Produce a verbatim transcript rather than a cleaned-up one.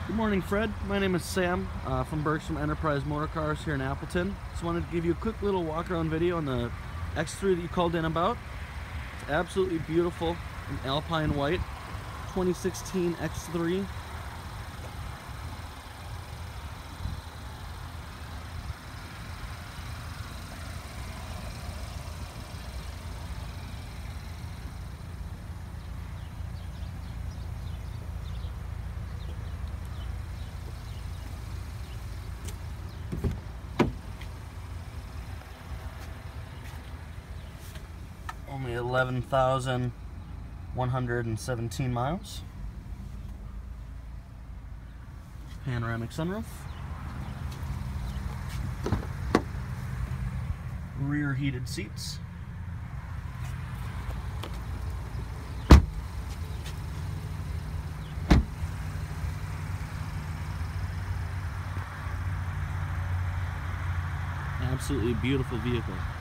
Good morning, Fred. My name is Sam uh, from Bergstrom Enterprise Motor Cars here in Appleton. Just wanted to give you a quick little walk around video on the X three that you called in about. It's absolutely beautiful in Alpine white, twenty sixteen X three. Only eleven thousand one hundred seventeen miles. Panoramic sunroof. Rear heated seats. Absolutely beautiful vehicle.